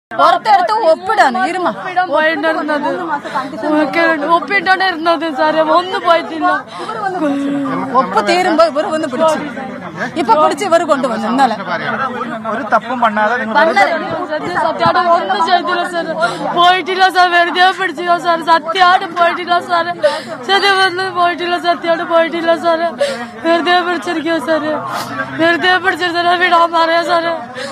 പുറത്തെടുത്ത് ഒപ്പിടാണ് ഇരുമ ഒപ്പിട്ടോണ്ടിരുന്നത് സാറേ ഒന്നും പോയിട്ടില്ല. ഒപ്പ് തീരുമ്പോ ഇവർ വന്ന് പിടിച്ചു. ഇപ്പൊ പിടിച്ച് ഇവർ കൊണ്ടുവന്നു. ഇന്നലെ ഒരു തപ്പും പണ്ണാതെ സത്യാട് ഒന്നും ചെയ്തില്ല സാർ. പോയിട്ടില്ല സാർ. വെറുതെ പിടിച്ചില്ല സാർ. സത്യാട് പോയിട്ടില്ല സാറ്. സത്യം പോയിട്ടില്ല. സത്യാട് പോയിട്ടില്ല സാറ്. വെറുതെ പിടിച്ചിരിക്കുക സാറ്. വെറുതെ പിടിച്ചിരുന്ന വിടാൻ പറയാ സാറ്.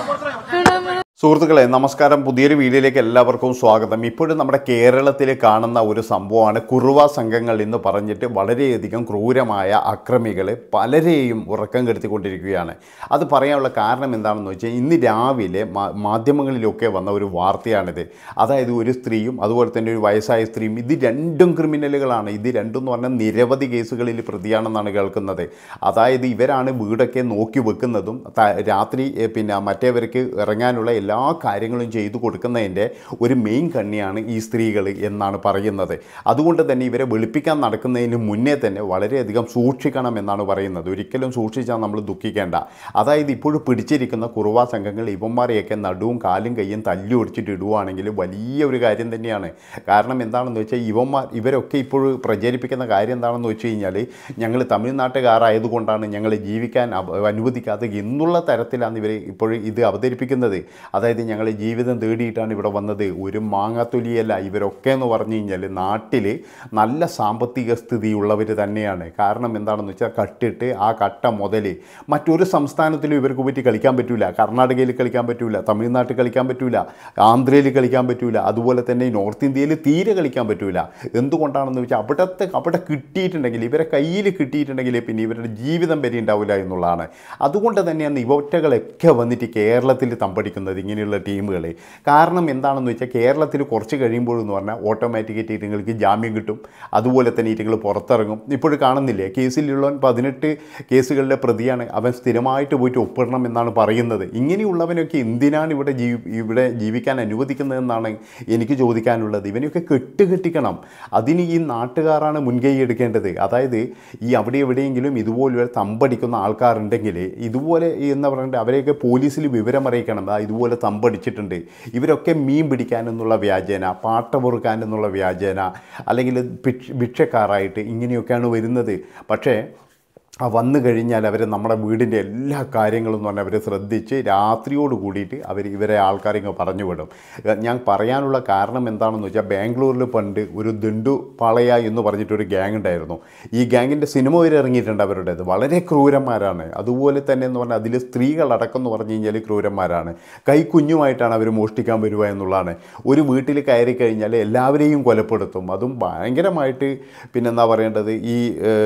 സുഹൃത്തുക്കളെ നമസ്കാരം. പുതിയൊരു വീഡിയോയിലേക്ക് എല്ലാവർക്കും സ്വാഗതം. ഇപ്പോഴും നമ്മുടെ കേരളത്തിൽ കാണുന്ന ഒരു സംഭവമാണ് കുറുവ സംഘങ്ങൾ എന്ന് പറഞ്ഞിട്ട് വളരെയധികം ക്രൂരമായ അക്രമികൾ പലരെയും ഉറക്കം കെടുത്തിക്കൊണ്ടിരിക്കുകയാണ്. അത് പറയാനുള്ള കാരണം എന്താണെന്ന് വെച്ചാൽ ഇന്ന് രാവിലെ മാധ്യമങ്ങളിലൊക്കെ വന്ന ഒരു വാർത്തയാണിത്. അതായത് ഒരു സ്ത്രീയും അതുപോലെ തന്നെ ഒരു വയസ്സായ സ്ത്രീയും, ഇത് രണ്ടും ക്രിമിനലുകളാണ്. ഇത് രണ്ടും എന്ന് പറഞ്ഞാൽ നിരവധി കേസുകളിൽ പ്രതിയാണെന്നാണ് കേൾക്കുന്നത്. അതായത് ഇവരാണ് വീടൊക്കെ നോക്കി വെക്കുന്നതും രാത്രി മറ്റേവർക്ക് ഇറങ്ങാനുള്ള എല്ലാ കാര്യങ്ങളും ചെയ്തു കൊടുക്കുന്നതിൻ്റെ ഒരു മെയിൻ കണ്ണിയാണ് ഈ സ്ത്രീകൾ എന്നാണ് പറയുന്നത്. അതുകൊണ്ട് തന്നെ ഇവരെ വെളുപ്പിക്കാൻ നടക്കുന്നതിന് മുന്നേ തന്നെ വളരെയധികം സൂക്ഷിക്കണം എന്നാണ് പറയുന്നത്. ഒരിക്കലും സൂക്ഷിച്ചാൽ നമ്മൾ ദുഃഖിക്കേണ്ട. അതായത് ഇപ്പോഴും പിടിച്ചിരിക്കുന്ന കുറുവ സംഘങ്ങൾ ഇവന്മാരെയൊക്കെ നടുവും കാലും കയ്യും തല്ലി ഒടിച്ചിട്ട് ഇടുവാണെങ്കിൽ വലിയ ഒരു കാര്യം തന്നെയാണ്. കാരണം എന്താണെന്ന് വെച്ചാൽ ഇവരൊക്കെ ഇപ്പോൾ പ്രചരിപ്പിക്കുന്ന കാര്യം എന്താണെന്ന് വെച്ച് കഴിഞ്ഞാൽ ഞങ്ങൾ തമിഴ്നാട്ടുകാരായതുകൊണ്ടാണ് ഞങ്ങൾ ജീവിക്കാൻ അനുവദിക്കാതെ എന്നുള്ള തരത്തിലാണ് ഇവർ ഇപ്പോഴും ഇത് അവതരിപ്പിക്കുന്നത്. അതായത് ഞങ്ങൾ ജീവിതം തേടിയിട്ടാണ് ഇവിടെ വന്നത്, ഒരു മാങ്ങാത്തൊലിയല്ല. ഇവരൊക്കെ എന്ന് പറഞ്ഞു കഴിഞ്ഞാൽ നാട്ടിൽ നല്ല സാമ്പത്തിക സ്ഥിതിയുള്ളവർ തന്നെയാണ്. കാരണം എന്താണെന്ന് വെച്ചാൽ കട്ടിട്ട് ആ കട്ട മുതൽ മറ്റൊരു സംസ്ഥാനത്തിലും ഇവർക്ക് പറ്റി കളിക്കാൻ പറ്റില്ല. കർണാടകയിൽ കളിക്കാൻ പറ്റില്ല, തമിഴ്നാട്ടിൽ കളിക്കാൻ പറ്റില്ല, ആന്ധ്രയിൽ കളിക്കാൻ പറ്റില്ല, അതുപോലെ തന്നെ നോർത്ത് ഇന്ത്യയിൽ തീരെ കളിക്കാൻ പറ്റില്ല. എന്തുകൊണ്ടാണെന്ന് വെച്ചാൽ അവിടെ കിട്ടിയിട്ടുണ്ടെങ്കിൽ, ഇവരെ കയ്യിൽ കിട്ടിയിട്ടുണ്ടെങ്കിൽ പിന്നെ ഇവരുടെ ജീവിതം വരെ ഉണ്ടാവില്ല എന്നുള്ളതാണ്. അതുകൊണ്ട് തന്നെയാണ് ഇവറ്റകളൊക്കെ വന്നിട്ട് കേരളത്തിൽ തമ്പടിക്കുന്നത്, ഇങ്ങനെയുള്ള ടീമുകൾ. കാരണം എന്താണെന്ന് വെച്ചാൽ കേരളത്തിൽ കുറച്ച് കഴിയുമ്പോഴെന്ന് പറഞ്ഞാൽ ഓട്ടോമാറ്റിക്കായിട്ട് ഇതുങ്ങൾക്ക് ജാമ്യം കിട്ടും. അതുപോലെ തന്നെ ഇതുങ്ങൾ പുറത്തിറങ്ങും. ഇപ്പോഴും കാണുന്നില്ലേ, കേസിലുള്ളവൻ 18 കേസുകളിലെ പ്രതിയാണ്. അവൻ സ്ഥിരമായിട്ട് പോയിട്ട് ഒപ്പിടണം എന്നാണ് പറയുന്നത്. ഇങ്ങനെയുള്ളവനൊക്കെ എന്തിനാണ് ഇവിടെ ജീവിക്കാൻ അനുവദിക്കുന്നതെന്നാണ് എനിക്ക് ചോദിക്കാനുള്ളത്. ഇവനെയൊക്കെ കെട്ടിക്കണം. അതിന് ഈ നാട്ടുകാരാണ് മുൻകൈ എടുക്കേണ്ടത്. അതായത് ഈ അവിടെ എവിടെയെങ്കിലും ഇതുപോലെ തമ്പടിക്കുന്ന ആൾക്കാരുണ്ടെങ്കിൽ ഇതുപോലെ എന്താ പറയുക, അവരെയൊക്കെ പോലീസിൽ വിവരം അറിയിക്കണം. ഇതുപോലെ തമ്പടിച്ചിട്ടുണ്ട്. ഇവരൊക്കെ മീൻ പിടിക്കാനെന്നുള്ള വ്യാജേന, പാട്ട പൊറുക്കാനെന്നുള്ള വ്യാജേന, അല്ലെങ്കിൽ ഭിക്ഷക്കാരായിട്ട് ഇങ്ങനെയൊക്കെയാണ് വരുന്നത്. പക്ഷേ വന്നു കഴിഞ്ഞാൽ അവർ നമ്മുടെ വീടിൻ്റെ എല്ലാ കാര്യങ്ങളും എന്ന് പറഞ്ഞാൽ അവർ ശ്രദ്ധിച്ച് രാത്രിയോട് കൂടിയിട്ട് ഇവരെ ആൾക്കാരെ ഇങ്ങ് പറഞ്ഞു വിടും. ഞാൻ പറയാനുള്ള കാരണം എന്താണെന്ന് വെച്ചാൽ ബാംഗ്ലൂരിൽ പണ്ട് ഒരു ദണ്ഡു പാളയ എന്ന് പറഞ്ഞിട്ടൊരു ഗ്യാങ് ഉണ്ടായിരുന്നു. ഈ ഗ്യാങ്ങിൻ്റെ സിനിമ വരെ ഇറങ്ങിയിട്ടുണ്ട് അവരുടേത്. വളരെ ക്രൂരന്മാരാണ്. അതുപോലെ തന്നെ എന്ന് പറഞ്ഞാൽ അതിൽ സ്ത്രീകളടക്കം എന്ന് പറഞ്ഞു കഴിഞ്ഞാൽ ക്രൂരന്മാരാണ്. കൈക്കുഞ്ഞുമായിട്ടാണ് അവർ മോഷ്ടിക്കാൻ വരിക എന്നുള്ളതാണ്. ഒരു വീട്ടിൽ കയറി കഴിഞ്ഞാൽ എല്ലാവരെയും കൊലപ്പെടുത്തും. അതും ഭയങ്കരമായിട്ട് പിന്നെന്താ പറയേണ്ടത്, ഈ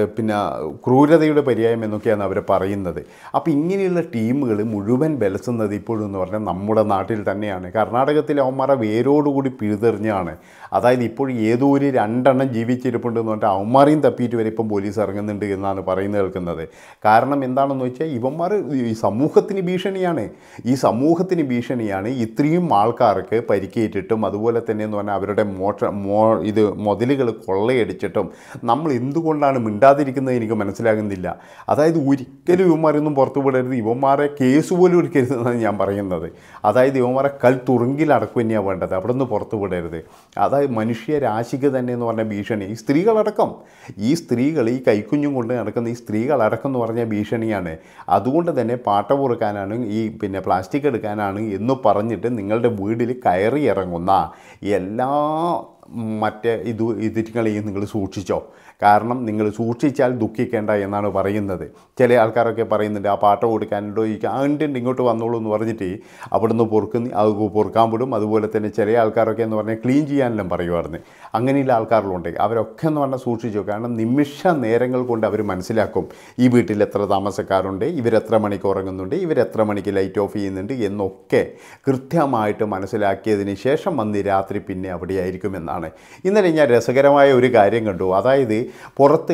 ക്രൂരതയുടെ പര്യായം എന്നൊക്കെയാണ് അവർ പറയുന്നത്. അപ്പോൾ ഇങ്ങനെയുള്ള ടീമുകൾ മുഴുവൻ ബലസുന്നത് ഇപ്പോഴും എന്ന് പറഞ്ഞാൽ നമ്മുടെ നാട്ടിൽ തന്നെയാണ്. കർണാടകത്തിലെ അവന്മാരെ വേരോടുകൂടി പിഴുതെറിഞ്ഞാണ്. അതായത് ഇപ്പോൾ ഏതോ ഒരു 2 എണ്ണം ജീവിച്ചിരിപ്പുണ്ടെന്ന് പറഞ്ഞാൽ അവന്മാരെയും തപ്പിയിട്ട് വരെ ഇപ്പം പോലീസ് ഇറങ്ങുന്നുണ്ട് എന്നാണ് പറയുന്നത് കേൾക്കുന്നത്. കാരണം എന്താണെന്ന് വെച്ചാൽ ഇവന്മാർ ഈ സമൂഹത്തിന് ഭീഷണിയാണ്. ഈ സമൂഹത്തിന് ഭീഷണിയാണ്. ഇത്രയും ആൾക്കാർക്ക് പരിക്കേറ്റിട്ടും അതുപോലെ തന്നെ എന്ന് പറഞ്ഞാൽ അവരുടെ മുതലുകൾ കൊള്ളയടിച്ചിട്ടും നമ്മൾ എന്തുകൊണ്ടാണ് മിണ്ടാതിരിക്കുന്നത് എനിക്ക് മനസ്സിലാകുന്നില്ല. അതായത് ഒരിക്കലും ഇവന്മാരൊന്നും പുറത്തു വിടരുത്. ഇവന്മാരെ കേസ് പോലും എടുക്കരുതെന്നാണ് ഞാൻ പറയുന്നത്. അതായത് ഇവന്മാരെ തുറുങ്കിൽ അടക്കം തന്നെയാണ് വേണ്ടത്. അവിടെ നിന്ന് പുറത്തു വിടരുത്. അതായത് മനുഷ്യരാശിക്ക് തന്നെ എന്ന് പറഞ്ഞ ഭീഷണി ഈ സ്ത്രീകളടക്കം, ഈ കൈക്കുഞ്ഞും കൊണ്ട് നടക്കുന്ന ഈ സ്ത്രീകളടക്കം എന്ന് പറഞ്ഞ ഭീഷണിയാണ്. അതുകൊണ്ട് തന്നെ പാട്ട പൊറുക്കാനാണ് ഈ പ്ലാസ്റ്റിക് എടുക്കാനാണ് എന്ന് പറഞ്ഞിട്ട് നിങ്ങളുടെ വീട്ടിൽ കയറി ഇറങ്ങുന്ന എല്ലാ ഇതിങ്ങളെയും നിങ്ങൾ സൂക്ഷിച്ചോ. കാരണം നിങ്ങൾ സൂക്ഷിച്ചാൽ ദുഃഖിക്കേണ്ട എന്നാണ് പറയുന്നത്. ചില ആൾക്കാരൊക്കെ പറയുന്നുണ്ട് ആ പാട്ട കൊടുക്കാനുണ്ടോ ഉണ്ട് ഇങ്ങോട്ട് വന്നോളൂ എന്ന് പറഞ്ഞിട്ട് അവിടുന്ന് പൊറുക്കാൻ വിടും. അതുപോലെ തന്നെ ചില ആൾക്കാരൊക്കെ എന്ന് പറഞ്ഞാൽ ക്ലീൻ ചെയ്യാനെല്ലാം പറയുമായിരുന്നു. അങ്ങനെയുള്ള ആൾക്കാരിലുണ്ട്. അവരൊക്കെ എന്ന് പറഞ്ഞാൽ സൂക്ഷിച്ചോ. കാരണം നിമിഷ നേരങ്ങൾ കൊണ്ട് അവർ മനസ്സിലാക്കും ഈ വീട്ടിൽ എത്ര താമസക്കാരുണ്ട്, ഇവരെത്ര മണിക്ക് ഉറങ്ങുന്നുണ്ട്, ഇവരെത്ര മണിക്ക് ലൈറ്റ് ഓഫ് ചെയ്യുന്നുണ്ട് എന്നൊക്കെ കൃത്യമായിട്ട് മനസ്സിലാക്കിയതിന് ശേഷം വന്ന് രാത്രി പിന്നെ അവിടെ ആയിരിക്കുമെന്നാണ് എന്നുള്ളതാണ്. ഇന്നലെ ഞാൻ രസകരമായ ഒരു കാര്യം കണ്ടു. അതായത് പുറത്ത്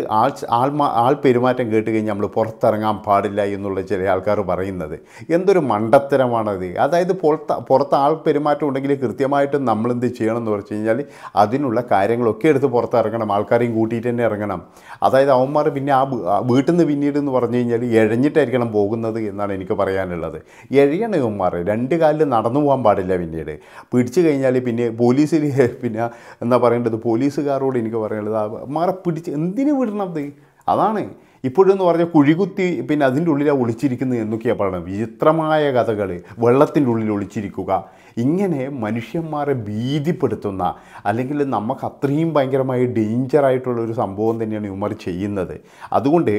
ആൾ പെരുമാറ്റം കേട്ട് കഴിഞ്ഞാൽ നമ്മൾ പുറത്തിറങ്ങാൻ പാടില്ല എന്നുള്ള ചില ആൾക്കാർ പറയുന്നത് എന്തൊരു മണ്ടത്തരമാണത്. അതായത് പുറത്ത് ആൾ പെരുമാറ്റം ഉണ്ടെങ്കിൽ കൃത്യമായിട്ട് നമ്മളെന്ത് ചെയ്യണം എന്ന് പറഞ്ഞു കഴിഞ്ഞാൽ അതിനുള്ള കാര്യങ്ങളൊക്കെ എടുത്ത് പുറത്തിറങ്ങണം, ആൾക്കാരെയും കൂട്ടിയിട്ട് തന്നെ ഇറങ്ങണം. അതായത് അവന്മാർ പിന്നെ ആ വീട്ടിൽ നിന്ന് പിന്നീട് എന്ന് പറഞ്ഞു കഴിഞ്ഞാൽ എഴഞ്ഞിട്ടായിരിക്കണം പോകുന്നത് എന്നാണ് എനിക്ക് പറയാനുള്ളത്. എഴയണം ഇവന്മാർ, രണ്ട് കാലിൽ നടന്നു പോകാൻ പാടില്ല. പിന്നീട് പിടിച്ചു കഴിഞ്ഞാൽ പിന്നെ പോലീസിൽ പിന്നെ എന്താ പറയേണ്ടത്, പോലീസുകാരോട് എനിക്ക് പറയാനുള്ളത് അവന്മാരെ പിടിച്ച് എന്തിനു വിടണത്. അതാണ് ഇപ്പോഴെന്ന് പറഞ്ഞാൽ കുഴികുത്തി പിന്നെ അതിൻ്റെ ഉള്ളിലാണ് ഒളിച്ചിരിക്കുന്നത് എന്നൊക്കെയാണ് പറയുന്നത്. വിചിത്രമായ കഥകൾ, വെള്ളത്തിൻ്റെ ഉള്ളിൽ ഒളിച്ചിരിക്കുക, ഇങ്ങനെ മനുഷ്യന്മാരെ ഭീതിപ്പെടുത്തുന്ന അല്ലെങ്കിൽ നമുക്ക് അത്രയും ഭയങ്കരമായി ഡേഞ്ചറായിട്ടുള്ളൊരു സംഭവം തന്നെയാണ് ഇവന്മാർ ചെയ്യുന്നത്. അതുകൊണ്ട്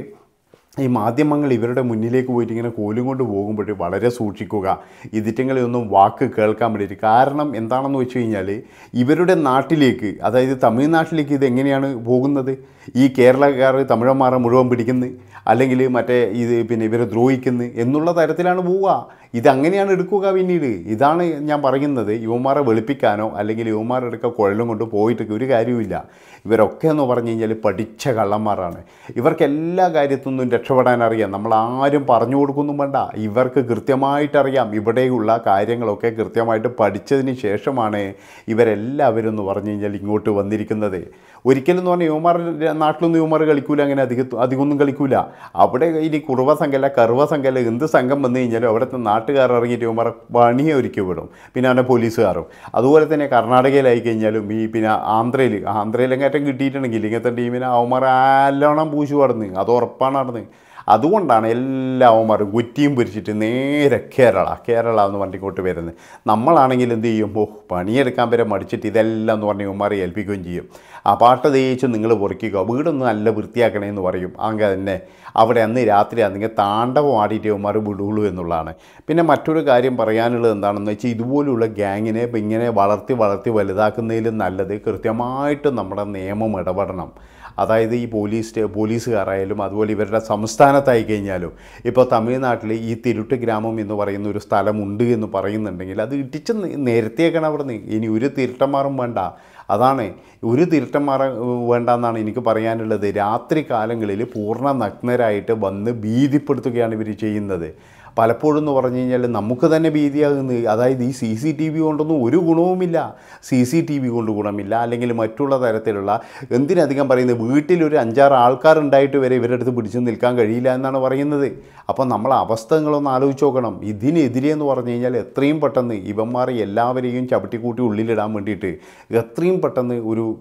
ഈ മാധ്യമങ്ങൾ ഇവരുടെ മുന്നിലേക്ക് പോയിട്ട് ഇങ്ങനെ കോലും കൊണ്ട് പോകുമ്പോൾ വളരെ സൂക്ഷിക്കുക. ഇതിറ്റങ്ങളെയൊന്നും വാക്ക് കേൾക്കാൻ വേണ്ടിയിട്ട്. കാരണം എന്താണെന്ന് വെച്ച് കഴിഞ്ഞാൽ ഇവരുടെ നാട്ടിലേക്ക്, അതായത് തമിഴ്നാട്ടിലേക്ക് ഇതെങ്ങനെയാണ് പോകുന്നത്, ഈ കേരളക്കാർ തമിഴന്മാരെ മുഴുവൻ പിടിക്കുന്നത് അല്ലെങ്കിൽ മറ്റേ പിന്നെ ഇവരെ ദ്രോഹിക്കുന്നു എന്നുള്ള തരത്തിലാണ് പോവുക. ഇതങ്ങനെയാണ് എടുക്കുക പിന്നീട്. ഇതാണ് ഞാൻ പറയുന്നത്. യുവമാരെ വെളുപ്പിക്കാനോ അല്ലെങ്കിൽ യുവമാരെടുക്കുക കുഴലും കൊണ്ട് പോയിട്ട് ഒരു കാര്യമില്ല. ഇവരൊക്കെ എന്ന് പറഞ്ഞു കഴിഞ്ഞാൽ പഠിച്ച കള്ളന്മാരാണ്. ഇവർക്ക് എല്ലാ കാര്യത്തിനും രക്ഷപ്പെടാൻ അറിയാം. നമ്മളാരും പറഞ്ഞു കൊടുക്കൊന്നും വേണ്ട. ഇവർക്ക് കൃത്യമായിട്ടറിയാം. ഇവിടെയുള്ള കാര്യങ്ങളൊക്കെ കൃത്യമായിട്ട് പഠിച്ചതിന് ശേഷമാണ് ഇവരെല്ലാവരും എന്ന് പറഞ്ഞു കഴിഞ്ഞാൽ ഇങ്ങോട്ട് വന്നിരിക്കുന്നത്. ഒരിക്കലും എന്ന് പറഞ്ഞാൽ യുവമാരുടെ നാട്ടിലൊന്നും യുവമാർ കളിക്കൂല, അങ്ങനെ അധികമൊന്നും കളിക്കൂല. അവിടെ ഇനി കുറുവ സംഘമല്ല കറുവ സംഘമല്ല എന്ത് സംഘം വന്നു കഴിഞ്ഞാലും അവിടുത്തെ നാട്ടുകാർ ഇറങ്ങിയിട്ട് യുവമാരെ പണിയെ ഒരുക്കി വിടും. പിന്നെ അവൻ്റെ പോലീസുകാരും. അതുപോലെ തന്നെ കർണാടകയിലായി കഴിഞ്ഞാലും ഈ പിന്നെ ആന്ധ്രയിലെങ്ങാറ്റം കിട്ടിയിട്ടുണ്ടെങ്കിൽ ഇങ്ങനത്തെ ടീമിനെ അവന്മാർ നല്ലോണം പൂശു നടന്ന്, അത് ഉറപ്പാണ് നടന്ന്. അതുകൊണ്ടാണ് എല്ലാ അവന്മാരും കുറ്റിയും പൊരിച്ചിട്ട് നേരെ കേരള എന്ന് പറഞ്ഞിങ്ങോട്ട് വരുന്നത്. നമ്മളാണെങ്കിൽ എന്ത് ചെയ്യും, പണിയെടുക്കാൻ വരെ മടിച്ചിട്ട് ഇതെല്ലാം എന്ന് പറഞ്ഞ് ഇവന്മാരെ ഏൽപ്പിക്കുകയും ചെയ്യും. ആ പാട്ട് തേച്ച് നിങ്ങൾ പൊറിക്കുക, വീടൊന്ന് നല്ല വൃത്തിയാക്കണമെന്ന് പറയും. അങ്ങനെ തന്നെ അവിടെ അന്ന് രാത്രി അന്നെങ്കിൽ താണ്ഡവം ആടിയിട്ട് ഇവന്മാർ വിടുള്ളൂ എന്നുള്ളതാണ്. പിന്നെ മറ്റൊരു കാര്യം പറയാനുള്ളത് എന്താണെന്ന് വെച്ചാൽ ഇതുപോലുള്ള ഗ്യാങ്ങിനെ ഇങ്ങനെ വളർത്തി വലുതാക്കുന്നതിലും നല്ലത് കൃത്യമായിട്ട് നമ്മുടെ നിയമം ഇടപെടണം. അതായത് ഈ പോലീസുകാരായാലും അതുപോലെ ഇവരുടെ സംസ്ഥാനത്തായി കഴിഞ്ഞാലും ഇപ്പോൾ തമിഴ്നാട്ടിൽ ഈ തിരുട്ട് ഗ്രാമം എന്ന് പറയുന്ന ഒരു സ്ഥലമുണ്ട് എന്ന് പറയുന്നുണ്ടെങ്കിൽ അത് ഇടിച്ച് നിരത്തിയേക്കണം അവിടുന്ന്. ഇനി ഒരു തിരുട്ടന്മാരും വേണ്ട. അതാണ് ഒരു തിരുട്ടന്മാരെ വേണ്ടെന്നാണ് എനിക്ക് പറയാനുള്ളത്. രാത്രി കാലങ്ങളിൽ പൂർണ്ണ നഗ്നരായിട്ട് വന്ന് ഭീതിപ്പെടുത്തുകയാണ് ഇവർ ചെയ്യുന്നത്. പലപ്പോഴും എന്ന് പറഞ്ഞു കഴിഞ്ഞാൽ നമുക്ക് തന്നെ ഭീതിയാകുന്നത്. അതായത് ഈ CCTV കൊണ്ടൊന്നും ഒരു ഗുണവുമില്ല. CCTV കൊണ്ട് ഗുണമില്ല. അല്ലെങ്കിൽ മറ്റുള്ള തരത്തിലുള്ള എന്തിനധികം പറയുന്നത് വീട്ടിലൊരു 5-6 ആൾക്കാരുണ്ടായിട്ട് വരെ ഇവരുടെ അടുത്ത് പിടിച്ചു നിൽക്കാൻ കഴിയില്ല എന്നാണ് പറയുന്നത്. അപ്പോൾ നമ്മൾ അവസ്ഥകളൊന്ന് ആലോചിച്ച് നോക്കണം. ഇതിനെതിരെ എന്ന് പറഞ്ഞു കഴിഞ്ഞാൽ എത്രയും പെട്ടെന്ന് ഇവന്മാർ എല്ലാവരെയും ചവിട്ടിക്കൂട്ടി ഉള്ളിലിടാൻ വേണ്ടിയിട്ട് എത്രയും പെട്ടെന്ന്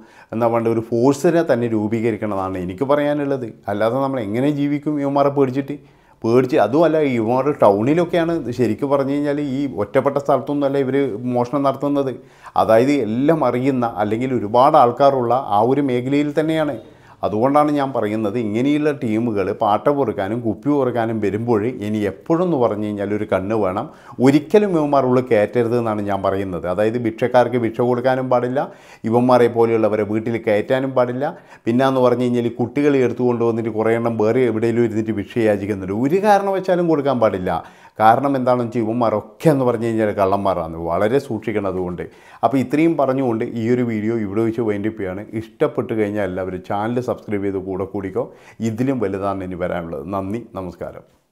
ഒരു ഫോഴ്സിനെ തന്നെ രൂപീകരിക്കണമെന്നാണ് എനിക്ക് പറയാനുള്ളത്. അല്ലാതെ നമ്മൾ എങ്ങനെ ജീവിക്കും ഇവന്മാരെ പേടിച്ച്. അതുമല്ല ഇവന്മാർ ടൗണിലൊക്കെയാണ് ശരിക്കും പറഞ്ഞു കഴിഞ്ഞാൽ ഈ ഒറ്റപ്പെട്ട സ്ഥലത്തൊന്നുമല്ല ഇവർ മോഷണം നടത്തുന്നത്. അതായത് എല്ലാം അറിയുന്ന അല്ലെങ്കിൽ ഒരുപാട് ആൾക്കാരുള്ള ആ ഒരു മേഖലയിൽ തന്നെയാണ്. അതുകൊണ്ടാണ് ഞാൻ പറയുന്നത് ഇങ്ങനെയുള്ള ടീമുകൾ പാട്ട പൊറുക്കാനും കുപ്പി പൊറുക്കാനും വരുമ്പോൾ ഇനി എപ്പോഴും എന്ന് പറഞ്ഞു കഴിഞ്ഞാൽ ഒരു കണ്ണ് വേണം. ഒരിക്കലും ഇവന്മാരുള്ള കയറ്റരുത് എന്നാണ് ഞാൻ പറയുന്നത്. അതായത് ഭിക്ഷക്കാർക്ക് ഭിക്ഷ കൊടുക്കാനും പാടില്ല, ഇവന്മാരെ പോലെയുള്ളവരെ വീട്ടിൽ കയറ്റാനും പാടില്ല. പിന്നെന്ന് പറഞ്ഞു കഴിഞ്ഞാൽ കുട്ടികളെ എടുത്തുകൊണ്ട് വന്നിട്ട് കുറേ എണ്ണം വേറെ എവിടെയെങ്കിലും ഇരുന്നിട്ട് ഭിക്ഷ യാചിക്കുന്നുണ്ട്. ഒരു കാരണവശാലും കൊടുക്കാൻ പാടില്ല. കാരണം എന്താണെന്ന് വെച്ചാൽ ഇവന്മാരൊക്കെ എന്ന് പറഞ്ഞു കഴിഞ്ഞാൽ കള്ളന്മാരാണ്. വളരെ സൂക്ഷിക്കണം. അതുകൊണ്ട് അപ്പോൾ ഇത്രയും പറഞ്ഞുകൊണ്ട് ഈ ഒരു വീഡിയോ ഇവിടെ വെച്ച് വൈൻഡപ്പ് ചെയ്യാണ്. ഇഷ്ടപ്പെട്ട് കഴിഞ്ഞാൽ എല്ലാവരും ചാനൽ സബ്സ്ക്രൈബ് ചെയ്ത് കൂടെ കൂടിക്കോ. ഇതിലും വലുതാണ് ഇനി വരാനുള്ളത്. നന്ദി, നമസ്കാരം.